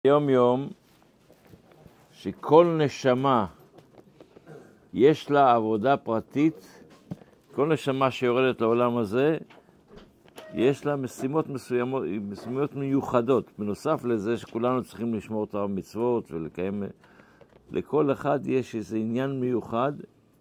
יום יום שכל נשמה יש לה עבודה פרטית, כל נשמה שיורדת לעולם הזה יש לה משימות מסוימות, משימות מיוחדות, בנוסף לזה שכולנו צריכים לשמור תורה ומצוות ולקיים, לכל אחד יש איזה עניין מיוחד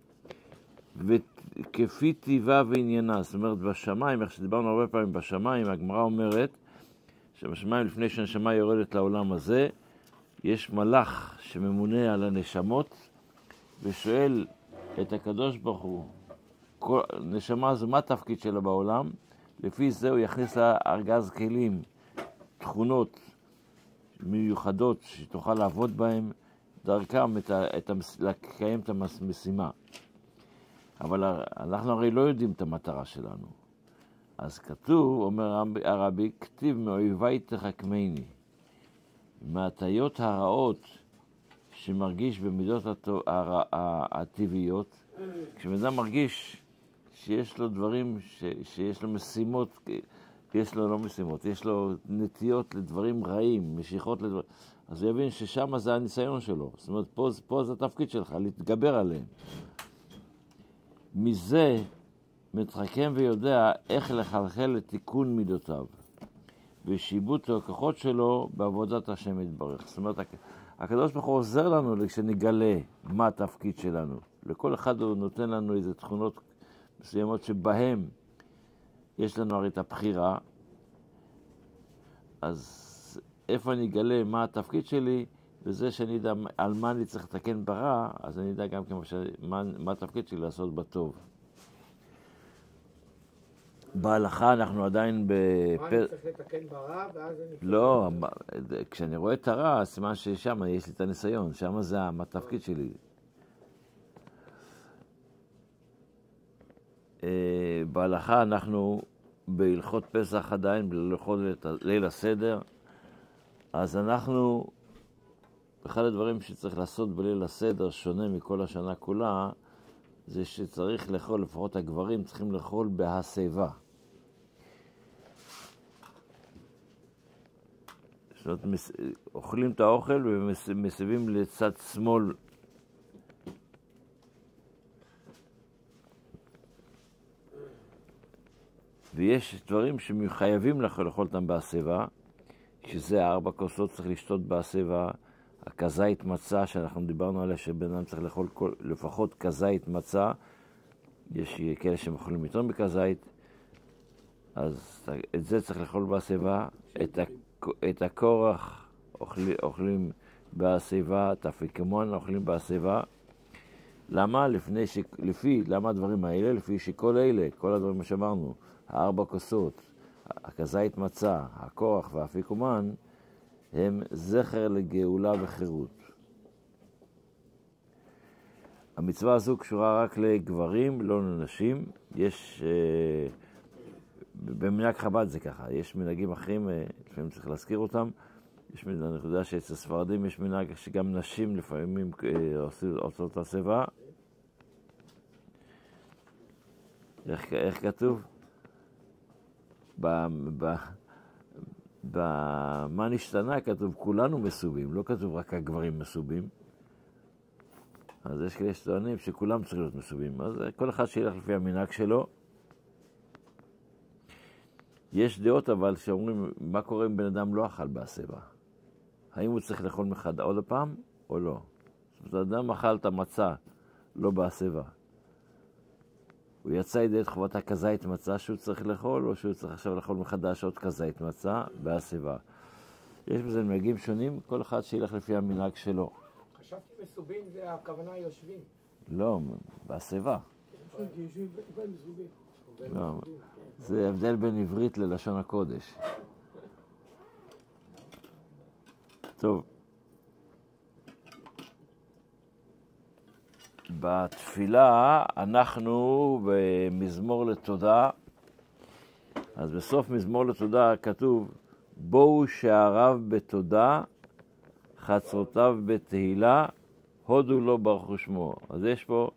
וכפי טבעה ועניינה. זאת אומרת בשמיים, איך שדיברנו הרבה פעמים בשמיים, הגמרא אומרת שבשמיים לפני שהנשמה יורדת לעולם הזה יש מלאך שממונה על הנשמות ושואל את הקדוש ברוך הוא, נשמה זו מה התפקיד שלה בעולם? לפי זה הוא יכניס לה ארגז כלים, תכונות מיוחדות שתוכל לעבוד בהם, דרכם לקיים את המשימה. אבל אנחנו הרי לא יודעים את המטרה שלנו. אז כתוב, אומר הרבי, כתיב מאויבי תחכמני, מהטיות הרעות שמרגיש במידות הטבעיות, כשבן מרגיש שיש לו דברים, שיש לו משימות, יש לו לא משימות, יש לו נטיות לדברים רעים, משיכות לדברים, אז הוא יבין ששם זה הניסיון שלו. זאת אומרת, פה זה התפקיד שלך, להתגבר עליהם. מזה מתחכם ויודע איך לחלחל לתיקון מידותיו, ושיבוט הכוחות שלו בעבודת השם יתברך. זאת אומרת, הקדוש ברוך הוא עוזר לנו כשנגלה מה התפקיד שלנו. לכל אחד הוא נותן לנו איזה תכונות מסוימות שבהם יש לנו הרי את הבחירה. אז איפה אני אגלה מה התפקיד שלי? בזה שאני יודע על מה אני צריך לתקן ברע, אז אני יודע גם מה התפקיד שלי לעשות בטוב. בהלכה אנחנו עדיין מה אני צריך לתקן ברע, ואז אני... לא, כשאני רואה את הרע, סימן ששם יש לי את הניסיון, שם זה התפקיד שלי. בהלכה אנחנו בהלכות פסח עדיין, בהלכות ליל הסדר, אז אנחנו, אחד הדברים שצריך לעשות בליל הסדר, שונה מכל השנה כולה, זה שצריך לאכול, לפחות הגברים צריכים לאכול בהסבה. זאת אומרת, אוכלים את האוכל ומסבים לצד שמאל. ויש דברים שחייבים לאכול אותם בהסבה, שזה 4 כוסות צריך לשתות בהסבה, הכזית מצה שאנחנו דיברנו עליה שבן אדם צריך לאכול לפחות כזית מצה, יש כאלה שמאכלים יותר מכזית, אז את זה צריך לאכול בהסבה, את הקורח אוכלים בהסבה, את האפיקמון אוכלים בהסבה. למה? למה הדברים האלה? לפי שכל אלה, כל הדברים שאמרנו, 4 כוסות, הכזית מצה, הקורח והאפיקומן, הם זכר לגאולה וחירות. המצווה הזו קשורה רק לגברים, לא לנשים. יש, במנהג חב"ד זה ככה, יש מנהגים אחרים, לפעמים צריך להזכיר אותם. אני יודע שאצל הספרדים יש מנהג שגם נשים לפעמים עושות הסבה. איך כתוב? במה נשתנה כתוב כולנו מסובים, לא כתוב רק הגברים מסובים. אז יש כאלה שטוענים שכולם צריכים להיות מסובים, אז כל אחד שילך לפי המנהג שלו. יש דעות אבל שאומרים מה קורה אם בן אדם לא אכל בהסבה, האם הוא צריך לאכול מחד עוד פעם או לא. זאת אומרת, אדם אכל את המצה לא בהסבה, הוא יצא ידי את חובת הכזית מצה שהוא צריך לאכול, או שהוא צריך עכשיו לאכול מחדש עוד כזית מצה בהסבה. יש בזה מנהגים שונים, כל אחד שילך לפי המנהג שלו. חשבתי מסובים זה הכוונה יושבים. לא, בהסבה. לא, זה הבדל בין עברית ללשון הקודש. טוב. בתפילה אנחנו במזמור לתודה, אז בסוף מזמור לתודה כתוב בואו שעריו בתודה, חצרותיו בתהילה, הודו לו ברכו שמו. אז יש פה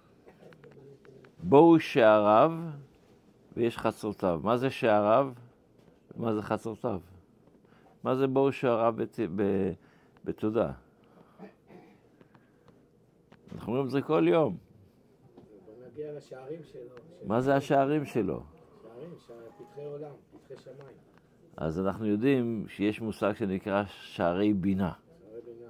בואו שעריו ויש חצרותיו. מה זה שעריו? מה זה חצרותיו? מה זה בואו שעריו בתודה? אנחנו אומרים את זה כל יום. בוא נגיע לשערים שלו. מה זה השערים שלו? שערים, פתחי עולם, פתחי שמיים. אז אנחנו יודעים שיש מושג שנקרא שערי בינה. שערי בינה.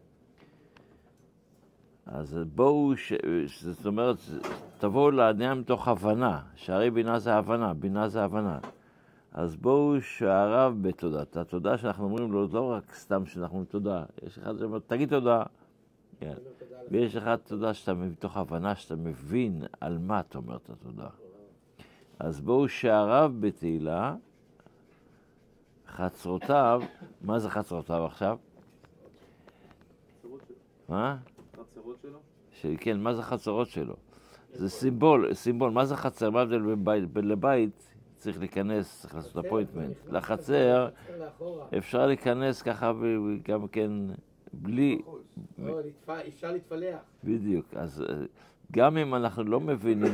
אז בואו, זאת אומרת, תבואו לעניין מתוך הבנה. שערי בינה זה הבנה, בינה זה הבנה. אז בואו שעריו בתודה. את התודה שאנחנו אומרים לו, לא רק סתם שאנחנו אומרים תודה. יש אחד שאומר, תגיד תודה. כן. ויש לך תודה שאתה מתוך הבנה, שאתה מבין על מה אתה אומר את התודה. אז בואו שעריו בתהילה, חצרותיו, מה זה חצרותיו עכשיו? מה? חצרות שלו? כן, מה זה חצרות שלו? זה סימבול, מה זה חצר? מה הבדל בין לבית? צריך להיכנס, צריך לעשות אפוינטמנט. לחצר אפשר להיכנס ככה וגם כן בלי... אפשר להתפלח. בדיוק, אז גם אם אנחנו לא מבינים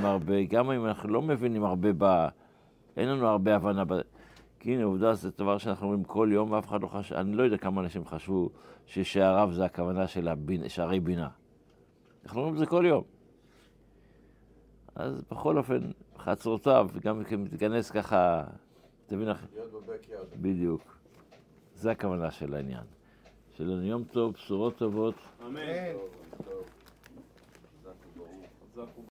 הרבה, אין לנו הרבה הבנה, כי הנה עובדה זה דבר שאנחנו אומרים כל יום ואף אחד לא חשב, אני לא יודע כמה אנשים חשבו ששעריו זה הכוונה של שערי בינה. אנחנו אומרים את זה כל יום. אז בכל אופן, חצרותיו, גם אם מתכנס ככה, תבין לך, בדיוק. זה הכוונה של העניין. שלנו יום טוב, בשורות טובות. אמן.